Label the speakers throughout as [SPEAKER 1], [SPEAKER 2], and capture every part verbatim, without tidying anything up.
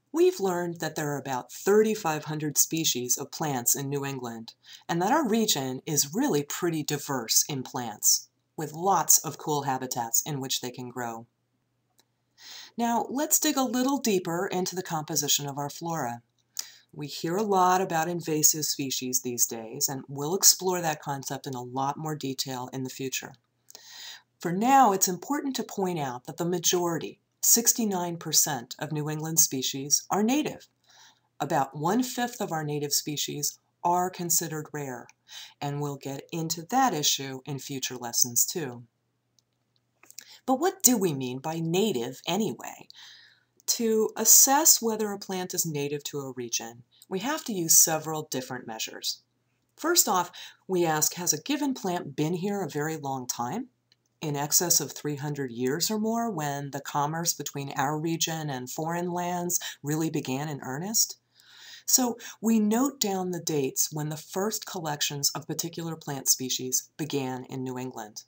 [SPEAKER 1] We've learned that there are about thirty-five hundred species of plants in New England, and that our region is really pretty diverse in plants, with lots of cool habitats in which they can grow. Now, let's dig a little deeper into the composition of our flora. We hear a lot about invasive species these days, and we'll explore that concept in a lot more detail in the future. For now, it's important to point out that the majority, sixty-nine percent of New England species, are native. About one-fifth of our native species are considered rare, and we'll get into that issue in future lessons too. But what do we mean by native anyway? To assess whether a plant is native to a region, we have to use several different measures. First off, we ask, has a given plant been here a very long time? In excess of three hundred years or more, when the commerce between our region and foreign lands really began in earnest? So we note down the dates when the first collections of particular plant species began in New England.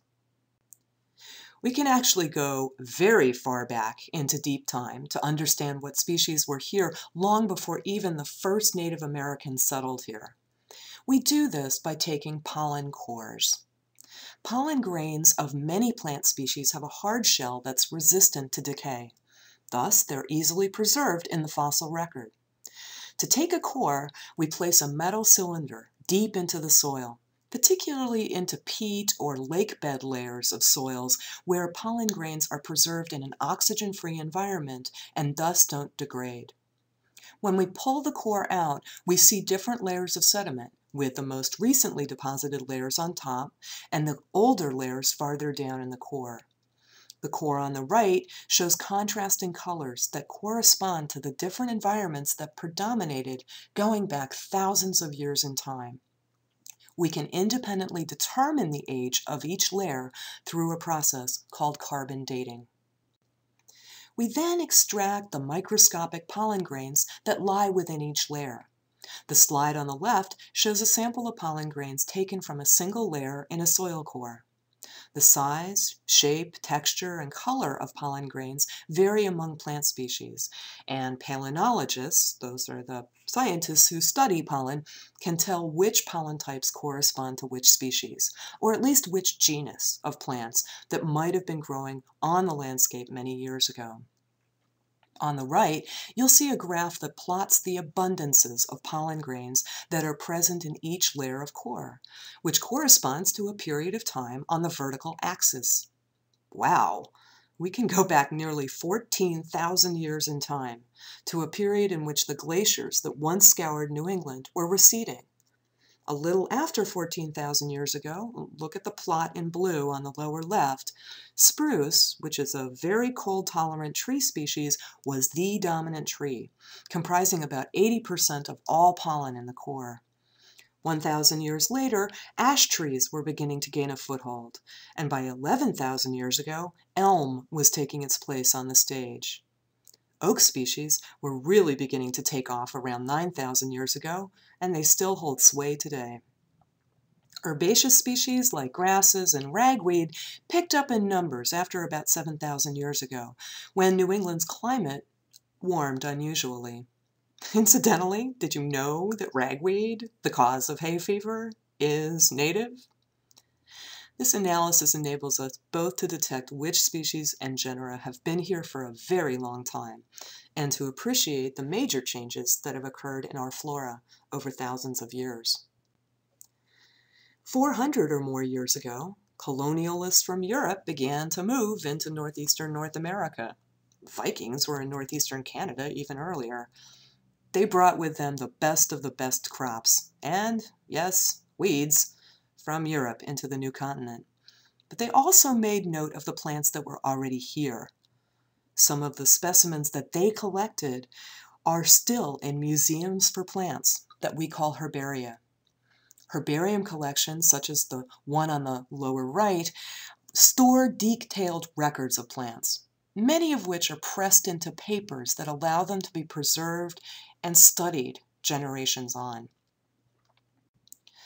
[SPEAKER 1] We can actually go very far back into deep time to understand what species were here long before even the first Native Americans settled here. We do this by taking pollen cores. Pollen grains of many plant species have a hard shell that's resistant to decay. Thus, they're easily preserved in the fossil record. To take a core, we place a metal cylinder deep into the soil, particularly into peat or lake bed layers of soils where pollen grains are preserved in an oxygen-free environment and thus don't degrade. When we pull the core out, we see different layers of sediment, with the most recently deposited layers on top and the older layers farther down in the core. The core on the right shows contrasting colors that correspond to the different environments that predominated going back thousands of years in time. We can independently determine the age of each layer through a process called carbon dating. We then extract the microscopic pollen grains that lie within each layer. The slide on the left shows a sample of pollen grains taken from a single layer in a soil core. The size, shape, texture, and color of pollen grains vary among plant species, and palynologists, those are the scientists who study pollen, can tell which pollen types correspond to which species, or at least which genus of plants that might have been growing on the landscape many years ago. On the right, you'll see a graph that plots the abundances of pollen grains that are present in each layer of core, which corresponds to a period of time on the vertical axis. Wow! We can go back nearly fourteen thousand years in time to a period in which the glaciers that once scoured New England were receding. A little after fourteen thousand years ago, look at the plot in blue on the lower left, spruce, which is a very cold-tolerant tree species, was the dominant tree, comprising about eighty percent of all pollen in the core. one thousand years later, ash trees were beginning to gain a foothold, and by eleven thousand years ago, elm was taking its place on the stage. Oak species were really beginning to take off around nine thousand years ago, and they still hold sway today. Herbaceous species like grasses and ragweed picked up in numbers after about seven thousand years ago, when New England's climate warmed unusually. Incidentally, did you know that ragweed, the cause of hay fever, is native? This analysis enables us both to detect which species and genera have been here for a very long time, and to appreciate the major changes that have occurred in our flora over thousands of years. four hundred or more years ago, colonialists from Europe began to move into northeastern North America. Vikings were in northeastern Canada even earlier. They brought with them the best of the best crops, and, yes, weeds, from Europe into the new continent. But they also made note of the plants that were already here. Some of the specimens that they collected are still in museums for plants that we call herbaria. Herbarium collections, such as the one on the lower right, store detailed records of plants, many of which are pressed into papers that allow them to be preserved and studied generations on.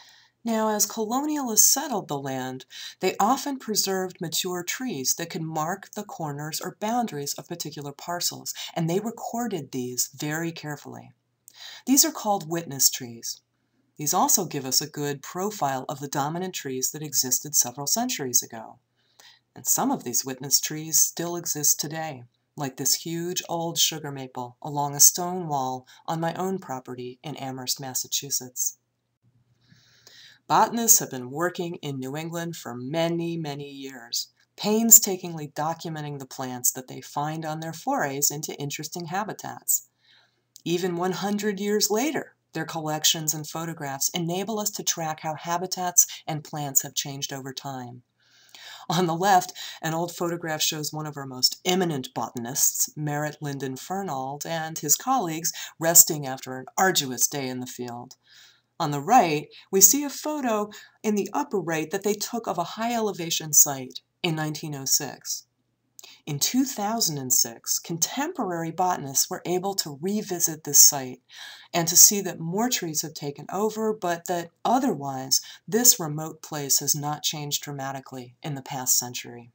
[SPEAKER 1] Now, as colonialists settled the land, they often preserved mature trees that could mark the corners or boundaries of particular parcels, and they recorded these very carefully. These are called witness trees. These also give us a good profile of the dominant trees that existed several centuries ago. And some of these witness trees still exist today, like this huge old sugar maple along a stone wall on my own property in Amherst, Massachusetts. Botanists have been working in New England for many, many years, painstakingly documenting the plants that they find on their forays into interesting habitats. Even one hundred years later, their collections and photographs enable us to track how habitats and plants have changed over time. On the left, an old photograph shows one of our most eminent botanists, Merritt Lyndon Fernald, and his colleagues resting after an arduous day in the field. On the right, we see a photo in the upper right that they took of a high-elevation site in nineteen oh six. In two thousand six, contemporary botanists were able to revisit this site and to see that more trees have taken over, but that otherwise this remote place has not changed dramatically in the past century.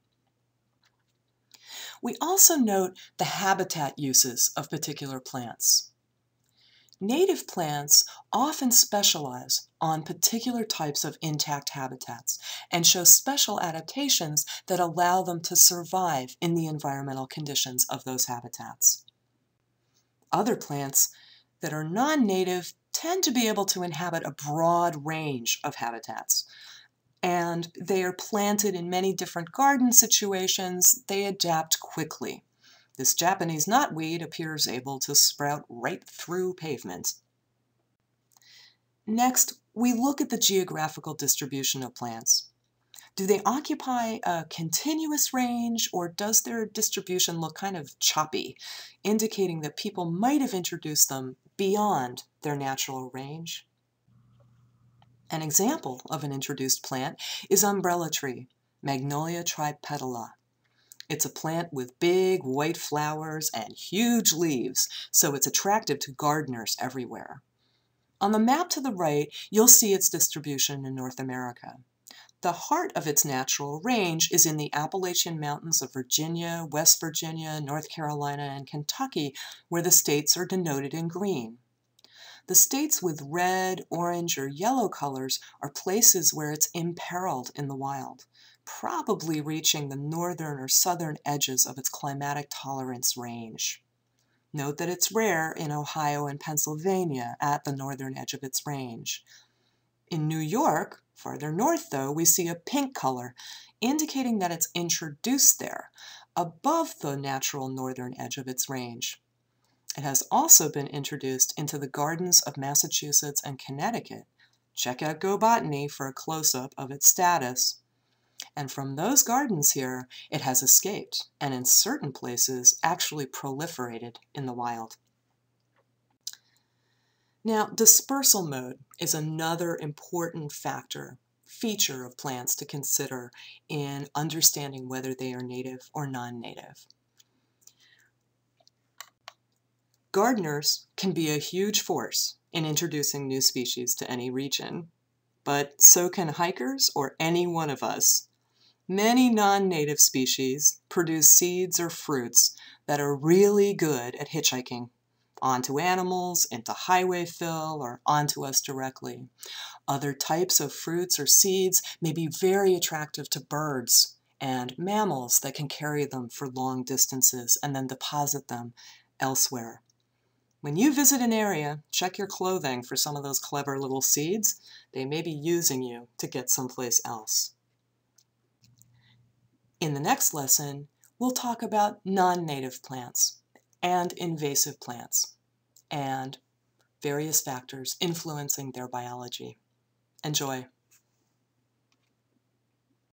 [SPEAKER 1] We also note the habitat uses of particular plants. Native plants often specialize on particular types of intact habitats and show special adaptations that allow them to survive in the environmental conditions of those habitats. Other plants that are non-native tend to be able to inhabit a broad range of habitats, and they are planted in many different garden situations. They adapt quickly. This Japanese knotweed appears able to sprout right through pavement. Next, we look at the geographical distribution of plants. Do they occupy a continuous range, or does their distribution look kind of choppy, indicating that people might have introduced them beyond their natural range? An example of an introduced plant is umbrella tree, Magnolia tripetala. It's a plant with big white flowers and huge leaves, so it's attractive to gardeners everywhere. On the map to the right, you'll see its distribution in North America. The heart of its natural range is in the Appalachian Mountains of Virginia, West Virginia, North Carolina, and Kentucky, where the states are denoted in green. The states with red, orange, or yellow colors are places where it's imperiled in the wild, probably reaching the northern or southern edges of its climatic tolerance range. Note that it's rare in Ohio and Pennsylvania at the northern edge of its range. In New York, farther north though, we see a pink color, indicating that it's introduced there, above the natural northern edge of its range. It has also been introduced into the gardens of Massachusetts and Connecticut. Check out Go Botany for a close-up of its status. And from those gardens here, it has escaped, and in certain places actually proliferated in the wild. Now, dispersal mode is another important factor, feature of plants to consider in understanding whether they are native or non-native. Gardeners can be a huge force in introducing new species to any region, but so can hikers or any one of us. Many non-native species produce seeds or fruits that are really good at hitchhiking onto animals, into highway fill, or onto us directly. Other types of fruits or seeds may be very attractive to birds and mammals that can carry them for long distances and then deposit them elsewhere. When you visit an area, check your clothing for some of those clever little seeds. They may be using you to get someplace else. In the next lesson, we'll talk about non-native plants and invasive plants and various factors influencing their biology. Enjoy.